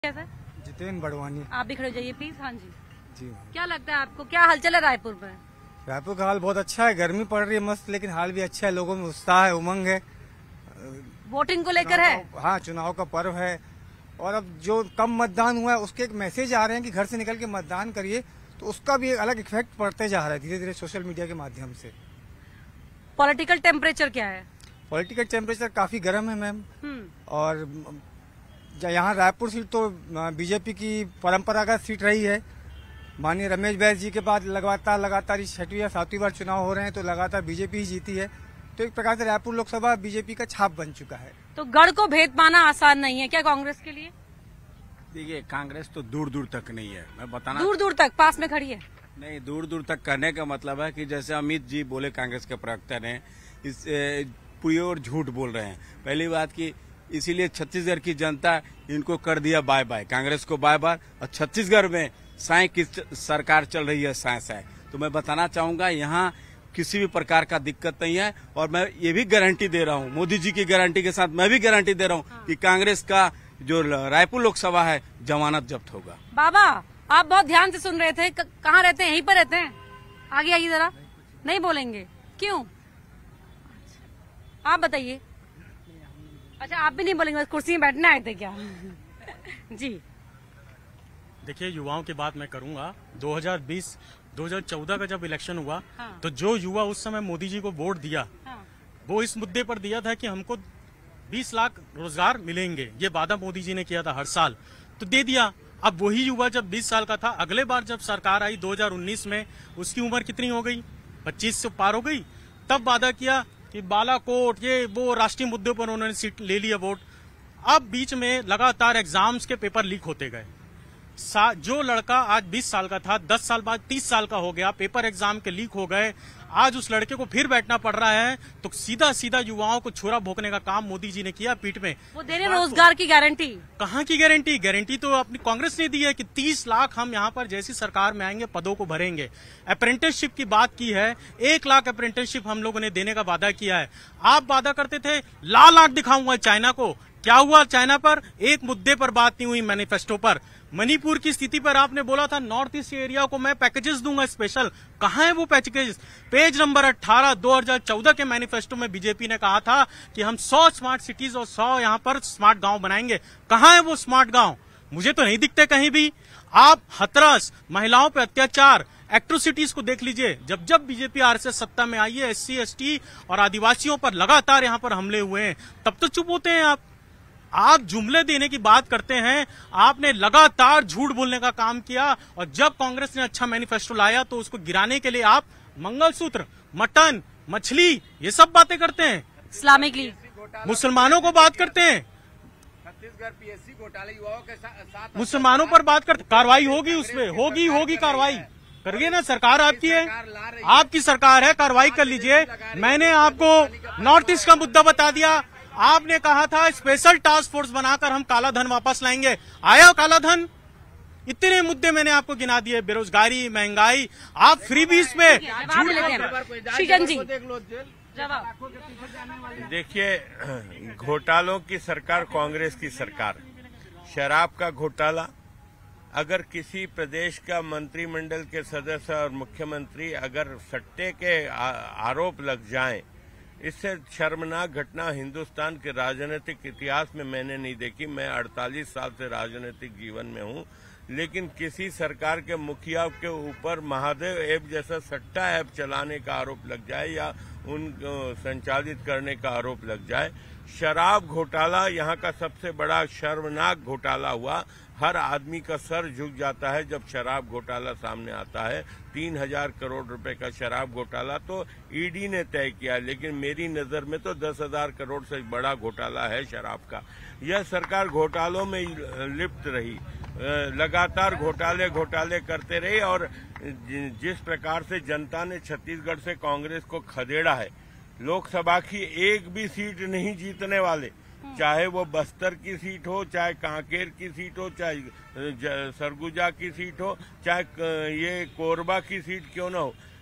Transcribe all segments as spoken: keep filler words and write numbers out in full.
कैसा? जितेंद्र बड़वानी। आप भी खड़े हो जाइए प्लीज। हाँ जी जी क्या लगता है आपको, क्या हलचल है रायपुर में? रायपुर का हाल बहुत अच्छा है, गर्मी पड़ रही है मस्त, लेकिन हाल भी अच्छा है, लोगों में उत्साह है, उमंग है। वोटिंग को लेकर है। हाँ, चुनाव का पर्व है और अब जो कम मतदान हुआ है उसके एक मैसेज आ रहे हैं कि घर से निकल के मतदान करिए, तो उसका भी एक अलग इफेक्ट पड़ते जा रहा है धीरे धीरे सोशल मीडिया के माध्यम से। पॉलिटिकल टेम्परेचर क्या है? पॉलिटिकल टेम्परेचर काफी गर्म है मैम, हम्म। और यहाँ रायपुर सीट तो बीजेपी की परंपरागत सीट रही है। माननीय रमेश बैस जी के बाद लगातार लगातार छठवीं या सातवीं बार चुनाव हो रहे हैं, तो लगातार बीजेपी ही जीती है। तो एक प्रकार से रायपुर लोकसभा बीजेपी का छाप बन चुका है। तो गढ़ को भेद पाना आसान नहीं है क्या कांग्रेस के लिए? देखिए, कांग्रेस तो दूर दूर तक नहीं है, मैं बताना। दूर दूर तक पास में खड़ी है? नहीं, दूर दूर तक कहने का मतलब है कि जैसे अमित जी बोले, कांग्रेस के प्रवक्ता ने, इस प्योर झूठ बोल रहे हैं। पहली बात की इसीलिए छत्तीसगढ़ की जनता इनको कर दिया बाय बाय, कांग्रेस को बाय बाय। और छत्तीसगढ़ में साए की सरकार चल रही है, साए साए। तो मैं बताना चाहूंगा यहाँ किसी भी प्रकार का दिक्कत नहीं है, और मैं ये भी गारंटी दे रहा हूँ, मोदी जी की गारंटी के साथ मैं भी गारंटी दे रहा हूँ हाँ। कि कांग्रेस का जो रायपुर लोकसभा है जमानत जब्त होगा। बाबा, आप बहुत ध्यान से सुन रहे थे, कहाँ रहते हैं? यहीं पर रहते हैं? आगे आइए जरा। नहीं बोलेंगे क्यों? आप बताइए। अच्छा, आप भी नहीं बोलेंगे, बस कुर्सी में बैठने आए थे क्या? जी देखिए, युवाओं की बात मैं करूंगा। दो हज़ार बीस दो हज़ार चौदह का जब इलेक्शन हुआ हाँ। तो जो युवा उस समय मोदी जी को वोट दिया हाँ। वो इस मुद्दे पर दिया था कि हमको बीस लाख रोजगार मिलेंगे, ये वादा मोदी जी ने किया था हर साल, तो दे दिया। अब वही युवा जब बीस साल का था, अगले बार जब सरकार आई दो हज़ार उन्नीस में, उसकी उम्र कितनी हो गई? पच्चीस से पार हो गई। तब वादा किया कि बालाकोट, ये वो राष्ट्रीय मुद्दों पर उन्होंने सीट ले लिया वोट। अब बीच में लगातार एग्जाम्स के पेपर लीक होते गए। जो लड़का आज बीस साल का था, दस साल बाद तीस साल का हो गया, पेपर एग्जाम के लीक हो गए, आज उस लड़के को फिर बैठना पड़ रहा है। तो सीधा सीधा युवाओं को छुरा भोंकने का काम मोदी जी ने किया पीठ में। वो दे रहे रोजगार की गारंटी। कहाँ की गारंटी? गारंटी तो अपनी कांग्रेस ने दी है कि तीस लाख हम यहाँ पर जैसी सरकार में आएंगे पदों को भरेंगे। अप्रेंटिसशिप की बात की है, एक लाख अप्रेंटिसशिप हम लोगों ने देने का वादा किया है। आप वादा करते थे लाल आंख दिखाऊंगा चाइना को, क्या हुआ चाइना पर? एक मुद्दे पर बात नहीं हुई मैनिफेस्टो पर। मणिपुर की स्थिति पर आपने बोला था नॉर्थ ईस्ट एरिया को मैं पैकेजेस दूंगा स्पेशल, कहां है वो पैकेजेस? पेज नंबर अठारह दो हज़ार चौदह के मैनिफेस्टो में बीजेपी ने कहा था कि हम सौ स्मार्ट सिटीज और सौ यहां पर स्मार्ट गांव बनाएंगे। कहां है वो स्मार्ट गांव? मुझे तो नहीं दिखते कहीं भी। आप हथरस, महिलाओं पर अत्याचार, एट्रोसिटीज को देख लीजिए। जब जब बीजेपी आरएसएस सत्ता में आई है, एससी एसटी और आदिवासियों पर लगातार यहां पर हमले हुए हैं, तब तो चुप होते हैं आप। आप जुमले देने की बात करते हैं, आपने लगातार झूठ बोलने का काम किया, और जब कांग्रेस ने अच्छा मैनिफेस्टो लाया तो उसको गिराने के लिए आप मंगलसूत्र, मटन, मछली, ये सब बातें करते हैं। इस्लामिक लीग, मुसलमानों को बात करते हैं, छत्तीसगढ़ पीएससी घोटाले युवाओं के साथ मुसलमानों पर बात करते। कार्रवाई होगी उसमें, होगी होगी कार्रवाई करिए ना, सरकार आपकी है, आपकी सरकार है, कार्रवाई कर लीजिए। मैंने आपको नॉर्थ ईस्ट का मुद्दा बता दिया। आपने कहा था स्पेशल टास्क फोर्स बनाकर हम काला धन वापस लाएंगे, आया काला धन? इतने मुद्दे मैंने आपको गिना दिए, बेरोजगारी, महंगाई, आप फ्री बीस में श्रीजन जी। देखिए, घोटालों की सरकार कांग्रेस की सरकार। शराब का घोटाला, अगर किसी प्रदेश का मंत्रिमंडल के सदस्य और मुख्यमंत्री अगर सट्टे के आरोप लग जाएं, इससे शर्मनाक घटना हिंदुस्तान के राजनीतिक इतिहास में मैंने नहीं देखी। मैं अड़तालीस साल से राजनीतिक जीवन में हूं, लेकिन किसी सरकार के मुखिया के ऊपर महादेव ऐप जैसा सट्टा ऐप चलाने का आरोप लग जाए या उन संचालित करने का आरोप लग जाए। शराब घोटाला यहाँ का सबसे बड़ा शर्मनाक घोटाला हुआ। हर आदमी का सर झुक जाता है जब शराब घोटाला सामने आता है। तीन हजार करोड़ रुपए का शराब घोटाला तो ईडी ने तय किया, लेकिन मेरी नजर में तो दस हजार करोड़ से बड़ा घोटाला है शराब का। यह सरकार घोटालों में लिप्त रही, लगातार घोटाले घोटाले करते रही, और जिस प्रकार से जनता ने छत्तीसगढ़ से कांग्रेस को खदेड़ा है, लोकसभा की एक भी सीट नहीं जीतने वाले, चाहे वो बस्तर की सीट हो, चाहे कांकेर की सीट हो, चाहे सरगुजा की सीट हो, चाहे ये कोरबा की सीट क्यों न हो,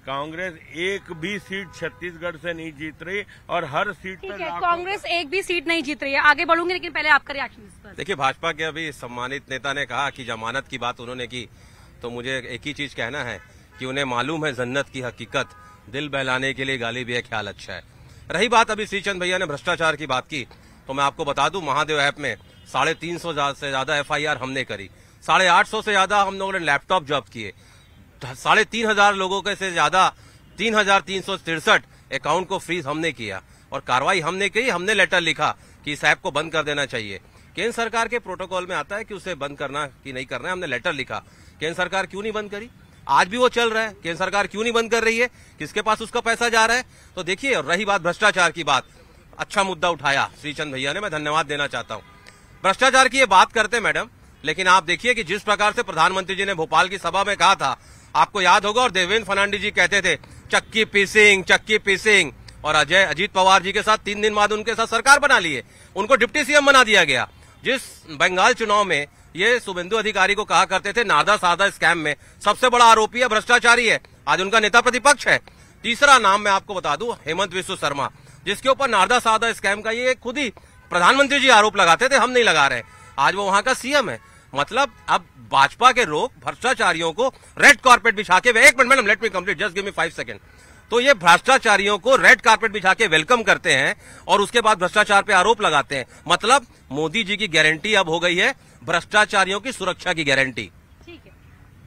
कांग्रेस एक भी सीट छत्तीसगढ़ से नहीं जीत रही और हर सीट ठीक पे है, लाखों- कांग्रेस एक भी सीट नहीं जीत रही है। आगे बढ़ूंगी, लेकिन पहले आपका रिएक्शन इस पर। देखिए, भाजपा के अभी सम्मानित नेता ने कहा कि जमानत की बात उन्होंने की, तो मुझे एक ही चीज कहना है कि उन्हें मालूम है जन्नत की हकीकत, दिल बहलाने के लिए गाली भी है ख्याल अच्छा है। रही बात अभी श्रीचंद भैया ने भ्रष्टाचार की बात की, तो मैं आपको बता दूं महादेव ऐप में साढ़े तीन सौ से ज्यादा एफ आई आर हमने करी, साढ़े आठ सौ से ज्यादा हम लोगों ने लैपटॉप जब्त किए, साढ़े तीन हजार लोगों के से ज्यादा तीन हजार तीन सौ तिरसठ अकाउंट को फ्रीज हमने किया और कार्रवाई हमने की। हमने लेटर लिखा कि इस ऐप को बंद कर देना चाहिए। केंद्र सरकार के प्रोटोकॉल में आता है कि उसे बंद करना कि नहीं करना है, हमने लेटर लिखा। केंद्र सरकार क्यों नहीं बंद करी? आज भी वो चल रहा है। केंद्र सरकार क्यों नहीं बंद कर रही है? किसके पास उसका पैसा जा रहा है? तो देखिए, रही बात भ्रष्टाचार की बात, अच्छा मुद्दा उठाया श्रीचंद भैया ने, मैं धन्यवाद देना चाहता हूं। भ्रष्टाचार की ये बात करते मैडम, लेकिन आप देखिए कि जिस प्रकार से प्रधानमंत्री जी ने भोपाल की सभा में कहा था, आपको याद होगा, और देवेंद्र फर्नांडिस जी कहते थे चक्की पीसिंग चक्की पीसिंग, और अजय अजीत पवार जी के साथ तीन दिन बाद उनके साथ सरकार बना लिए, उनको डिप्टी सीएम बना दिया गया। जिस बंगाल चुनाव में ये शुभेंदु अधिकारी को कहा करते थे नादा सादा स्कैम में सबसे बड़ा आरोपी है, भ्रष्टाचारी है, आज उनका नेता प्रतिपक्ष है। तीसरा नाम मैं आपको बता दूं, हेमंत विश्व शर्मा, जिसके ऊपर नादा सादा स्कैम का ये खुद ही प्रधानमंत्री जी आरोप लगाते थे, हम नहीं लगा रहे, आज वो वहां का सीएम है। मतलब अब भाजपा के लोग भ्रष्टाचारियों को रेड कार्पेट बिछा के, एक minute madam, let me complete, just give me five second. तो ये भ्रष्टाचारियों को रेड कार्पेट बिछा के वेलकम करते हैं और उसके बाद भ्रष्टाचार पे आरोप लगाते हैं। मतलब मोदी जी की गारंटी अब हो गई है भ्रष्टाचारियों की सुरक्षा की गारंटी। ठीक है,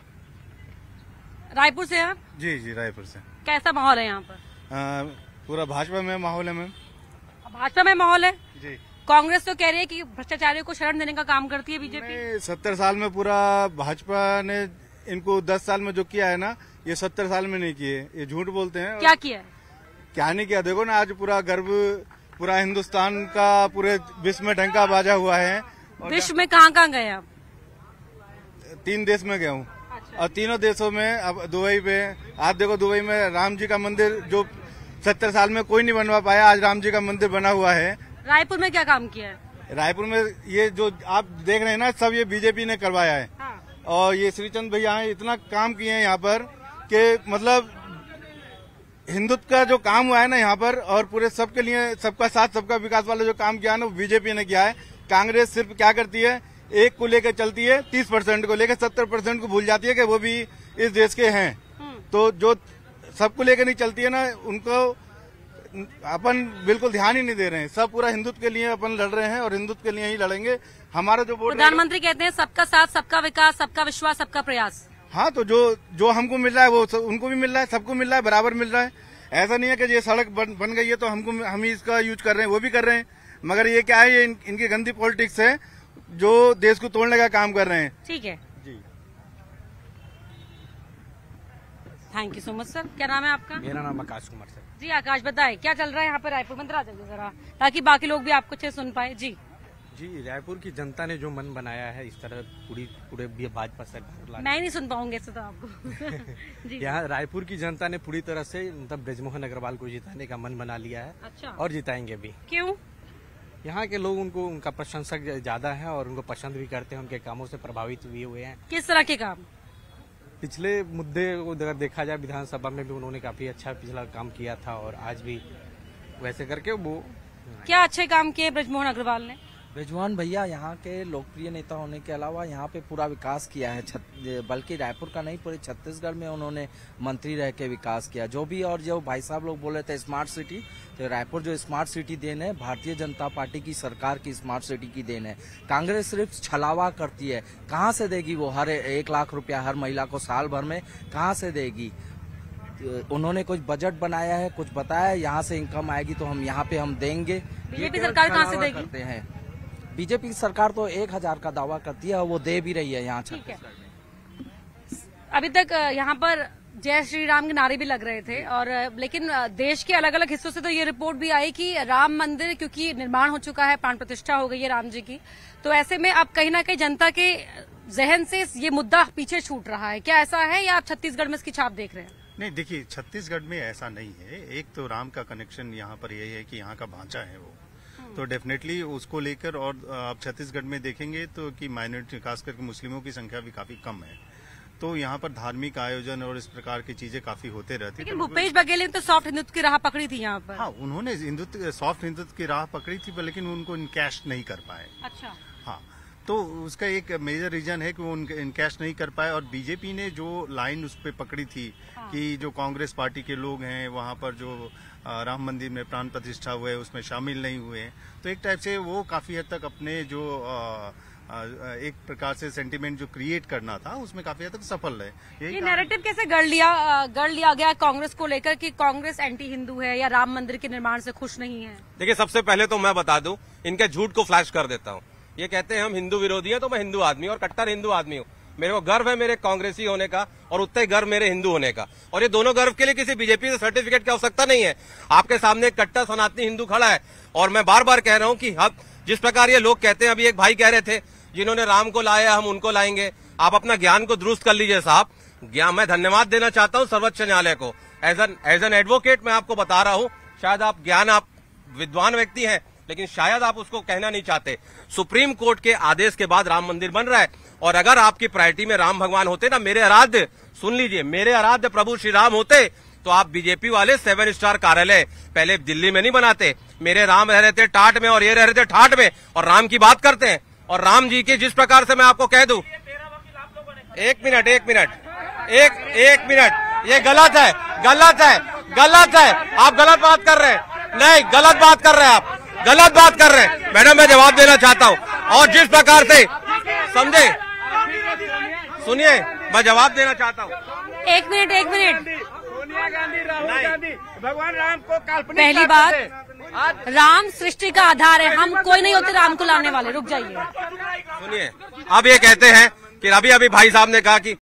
रायपुर से आप? जी जी, रायपुर से। कैसा माहौल है यहाँ पर? आ, पूरा भाजपा में माहौल है मैम। भाजपा में माहौल है। जी, कांग्रेस तो कह रही है कि भ्रष्टाचारियों को शरण देने का काम करती है बीजेपी। सत्तर साल में पूरा भाजपा ने इनको दस साल में जो किया है ना, ये सत्तर साल में नहीं किए, ये झूठ बोलते हैं। क्या किया है? क्या नहीं किया, देखो ना, आज पूरा गर्व पूरा हिंदुस्तान का पूरे विश्व में डंका बाजा हुआ है। विश्व में कहाँ कहाँ गए आप? तीन देश में गया हूँ और तीनों देशों में, अब दुबई में, आज देखो दुबई में राम जी का मंदिर जो सत्तर साल में कोई नहीं बनवा पाया, आज राम जी का मंदिर बना हुआ है। रायपुर में क्या काम किया है? रायपुर में ये जो आप देख रहे हैं ना, सब ये बीजेपी ने करवाया है। हाँ। और ये श्रीचंद भैया हैं, इतना काम किए हैं यहाँ पर कि मतलब हिंदुत्व का जो काम हुआ है ना यहाँ पर, और पूरे सबके लिए, सबका साथ सबका विकास वाला जो काम किया है ना, वो बीजेपी ने किया है। कांग्रेस सिर्फ क्या करती है, एक को लेकर चलती है, तीस परसेंट को लेकर सत्तर परसेंट को भूल जाती है कि वो भी इस देश के हैं। तो जो सबको लेकर नहीं चलती है ना, उनको अपन बिल्कुल ध्यान ही नहीं दे रहे हैं। सब पूरा हिंदुत्व के लिए अपन लड़ रहे हैं और हिंदुत्व के लिए ही लड़ेंगे। हमारा जो वोट, प्रधानमंत्री कहते हैं सबका साथ सबका विकास सबका विश्वास सबका प्रयास। हाँ, तो जो जो हमको मिल रहा है वो उनको भी मिल रहा है, सबको मिल रहा है, बराबर मिल रहा है। ऐसा नहीं है कि ये सड़क बन, बन गई है तो हमको हम ही इसका यूज कर रहे हैं, वो भी कर रहे हैं। मगर ये क्या है, ये इन, इनकी गंदी पॉलिटिक्स है जो देश को तोड़ने का काम कर रहे हैं। ठीक है जी, thank you so much sir. क्या नाम है आपका? मेरा नाम आकाश कुमार सर। जी आकाश, बताए क्या चल रहा है यहाँ पर रायपुर में? आ जाइए जरा, ताकि बाकी लोग भी आपको अच्छे सुन पाए। जी जी, रायपुर की जनता ने जो मन बनाया है, इस तरह पूरी पूरे भी भाजपा सरकार ला- मैं ही नहीं सुन पाऊंगी ऐसे तो आपको। जी यहाँ रायपुर की जनता ने पूरी तरह से मतलब ब्रजमोहन अग्रवाल को जिताने का मन बना लिया है। अच्छा, और जिताएंगे भी। क्यों? यहाँ के लोग उनको, उनका प्रशंसक ज्यादा है और उनको पसंद भी करते हैं, उनके कामों से प्रभावित भी हुए हैं। किस तरह के काम? पिछले मुद्दे को अगर देखा जाए, विधानसभा में भी उन्होंने काफी अच्छा पिछला काम किया था और आज भी वैसे करके वो। क्या अच्छे काम किए ब्रजमोहन अग्रवाल ने? ब्रजमोहन भैया यहाँ के लोकप्रिय नेता होने के अलावा यहाँ पे पूरा विकास किया है, बल्कि रायपुर का नहीं पूरे छत्तीसगढ़ में उन्होंने मंत्री रह के विकास किया। जो भी, और जो भाई साहब लोग बोले थे स्मार्ट सिटी, तो रायपुर जो स्मार्ट सिटी देन है, भारतीय जनता पार्टी की सरकार की स्मार्ट सिटी की देन है। कांग्रेस सिर्फ छलावा करती है, कहाँ से देगी वो हर एक लाख रुपया हर महिला को साल भर में, कहाँ से देगी? उन्होंने कुछ बजट बनाया है, कुछ बताया है, यहाँ से इनकम आएगी तो हम यहाँ पे हम देंगे। बीजेपी सरकार कहाँ से देगी? करते हैं बीजेपी की सरकार तो एक हजार का दावा करती है और वो दे भी रही है यहाँ। ठीक है, अभी तक यहाँ पर जय श्री राम के नारे भी लग रहे थे, और लेकिन देश के अलग अलग हिस्सों से तो ये रिपोर्ट भी आई कि राम मंदिर क्योंकि निर्माण हो चुका है, प्राण प्रतिष्ठा हो गई है राम जी की, तो ऐसे में अब कहीं ना कहीं जनता के जहन से ये मुद्दा पीछे छूट रहा है। क्या ऐसा है या आप छत्तीसगढ़ में इसकी छाप देख रहे हैं? नहीं, देखिए, छत्तीसगढ़ में ऐसा नहीं है। एक तो राम का कनेक्शन यहाँ पर यही है कि यहाँ का भांचा है वो, तो डेफिनेटली उसको लेकर, और आप छत्तीसगढ़ में देखेंगे तो कि माइनॉरिटी खास करके मुस्लिमों की संख्या भी काफी कम है, तो यहाँ पर धार्मिक आयोजन और इस प्रकार की चीजें काफी होते रहती। लेकिन भूपेश बघेल ने तो सॉफ्ट हिंदुत्व की राह पकड़ी थी यहाँ पर। हाँ, उन्होंने हिंदुत्व सॉफ्ट हिंदुत्व की राह पकड़ी थी, लेकिन उनको इनकैश नहीं कर पाए। अच्छा। हाँ, तो उसका एक मेजर रीजन है कि वो इनकैश नहीं कर पाए। और बीजेपी ने जो लाइन उस पर पकड़ी थी हाँ। कि जो कांग्रेस पार्टी के लोग हैं वहाँ पर जो राम मंदिर में प्राण प्रतिष्ठा हुए उसमें शामिल नहीं हुए, तो एक टाइप से वो काफी हद तक अपने जो आ, एक प्रकार से सेंटिमेंट जो क्रिएट करना था उसमें काफी हद तक सफल है। ये नैरेटिव कैसे गढ़ लिया गढ़ लिया गया कांग्रेस को लेकर कि कांग्रेस एंटी हिंदू है या राम मंदिर के निर्माण से खुश नहीं है? देखिए, सबसे पहले तो मैं बता दूं, इनके झूठ को फ्लैश कर देता हूं। ये कहते हैं हम हिंदू विरोधी हैं, तो मैं हिंदू आदमी और कट्टर हिंदू आदमी हूं। मेरे को गर्व है मेरे कांग्रेसी होने का और उतना ही गर्व मेरे हिंदू होने का। और ये दोनों गर्व के लिए किसी बीजेपी से सर्टिफिकेट की आवश्यकता नहीं है। आपके सामने एक कट्टर सनातनी हिंदू खड़ा है और मैं बार बार कह रहा हूं कि हक जिस प्रकार ये लोग कहते हैं, अभी एक भाई कह रहे थे जिन्होंने राम को लाया हम उनको लाएंगे। आप अपना ज्ञान को दुरुस्त कर लीजिए साहब। ज्ञान मैं धन्यवाद देना चाहता हूं सर्वोच्च न्यायालय को। As an as an advocate मैं आपको बता रहा हूं, शायद आप ज्ञान आप विद्वान व्यक्ति हैं लेकिन शायद आप उसको कहना नहीं चाहते। सुप्रीम कोर्ट के आदेश के बाद राम मंदिर बन रहा है और अगर आपकी प्रायोरिटी में राम भगवान होते ना, मेरे आराध्य सुन लीजिए, मेरे आराध्य प्रभु श्री राम होते तो आप बीजेपी वाले सेवन स्टार कार्यालय पहले दिल्ली में नहीं बनाते। मेरे राम रह रहे थे टाट में और ये रह रहे थे ठाट में और राम की बात करते हैं। और राम जी की जिस प्रकार से मैं आपको कह दूं, एक मिनट एक मिनट एक एक मिनट ये गलत है गलत है गलत है आप गलत बात कर रहे हैं। नहीं, गलत बात कर रहे हैं आप गलत बात कर रहे हैं। मैडम, मैं जवाब देना चाहता हूं और जिस प्रकार से समझे, सुनिए, मैं जवाब देना चाहता हूं। एक मिनट एक मिनट सोनिया गांधी, राहुल गांधी भगवान राम को काल्पनिक पहली बात, राम सृष्टि का आधार है, हम कोई नहीं होते राम को लाने वाले। रुक जाइए, सुनिए, अब ये कहते हैं कि अभी अभी भाई साहब ने कहा कि